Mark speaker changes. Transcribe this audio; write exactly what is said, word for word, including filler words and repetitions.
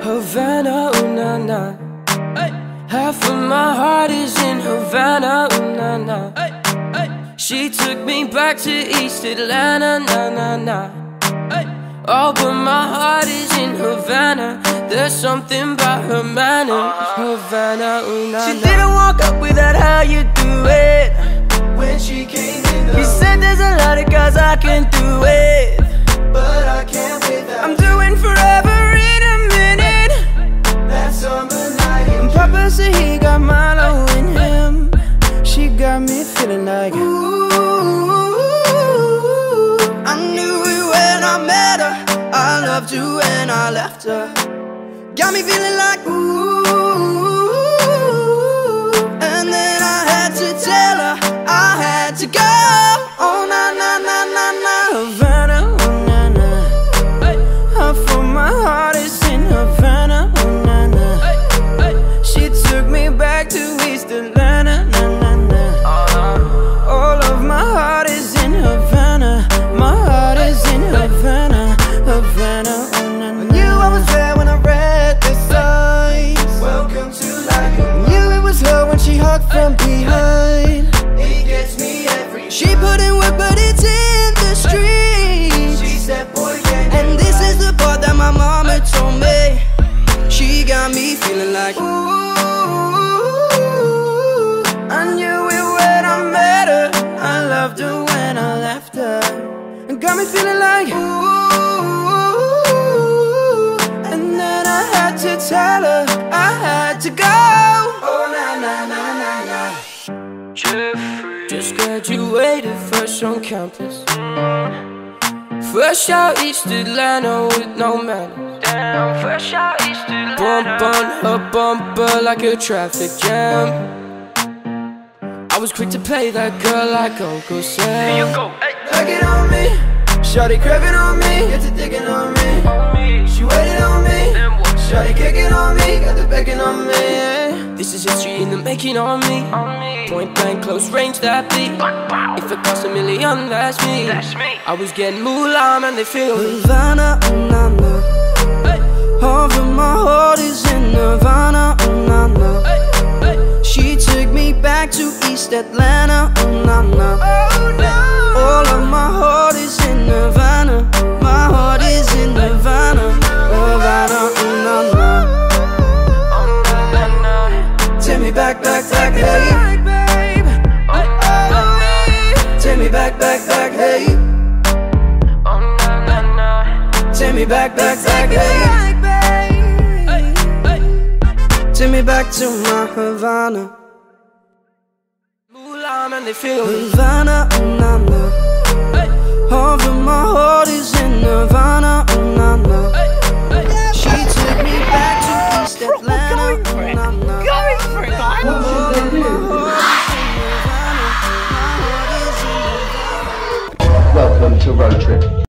Speaker 1: Havana, ooh na na. Half of my heart is in Havana, ooh na na. She took me back to East Atlanta, na na na. Oh, but my heart is in Havana. There's something about her manners. Havana, ooh na na. She didn't walk up without how you do it.
Speaker 2: When she came in the
Speaker 1: You said there's a lot of guys I can do it,
Speaker 2: but I can't without.
Speaker 1: I'm doing forever in a minute.
Speaker 2: That summer night in
Speaker 1: Papa said he got Milo in him. She got me feeling like,
Speaker 2: ooh, I knew it when I met her. I loved you when I left her. Got me feeling like, ooh. And then I had to tell her I had to go. Oh na na na na na.
Speaker 1: Havana, oh na na. Half of my heart is in Havana, oh na na. She took me back to East Atlanta, na na na. All of my heart is in Havana. My heart is in Havana, Havana, oh na na.
Speaker 2: I knew I was there when I read the signs. Welcome to life.
Speaker 1: I knew it was her when she hugged from behind.
Speaker 2: He gets me every
Speaker 1: She put in work but it's in the streets.
Speaker 2: She said, boy, can you
Speaker 1: And this is the part that my mama told me. She got me feeling like, ooh, I knew it when I met her. I loved her when I left her. And got me feeling like, ooh. And then I had to tell her I had to go.
Speaker 2: oh na na na na na.
Speaker 1: Jeffrey. Just graduated fresh on campus. Fresh out East Atlanta with no manners.
Speaker 3: Damn, fresh out East Atlanta.
Speaker 1: Bump on her bumper like a traffic jam. I was quick to play that girl like Uncle Sam.
Speaker 3: Here you go, hey,
Speaker 2: Back it on me. Shawty craving on me. Get to digging on me.
Speaker 3: on me.
Speaker 2: She waited on me.
Speaker 3: Then what?
Speaker 2: Shawty kicking on me. Got the backing on me.
Speaker 1: This is history in the making on me.
Speaker 3: On me.
Speaker 1: Point blank, close range, that beat. If it costs a million, that's me.
Speaker 3: That's me.
Speaker 1: I was getting moolah, man, they feel me.
Speaker 2: Havana, oh na na. Half of my heart is in Havana, oh na na. She took me back to East Atlanta, oh na na. All of my heart is in Havana. My heart is in Havana, Havana, oh na na.
Speaker 3: Oh, na, na, na.
Speaker 2: Take me back, back, back, hey. Take me back, back, back, hey.
Speaker 3: Oh, na, na, na.
Speaker 2: Take me back, back, back, hey. Take me back to my Havana.
Speaker 1: Moolah, man, they feel me.
Speaker 2: Havana, oh na na. Half of my heart is in Havana, oh na na. She took me back to East Atlanta, oh na na.
Speaker 3: Going for it, guys.
Speaker 2: All of my heart is in Havana. My heart is in Havana.
Speaker 4: Welcome to Road Trip.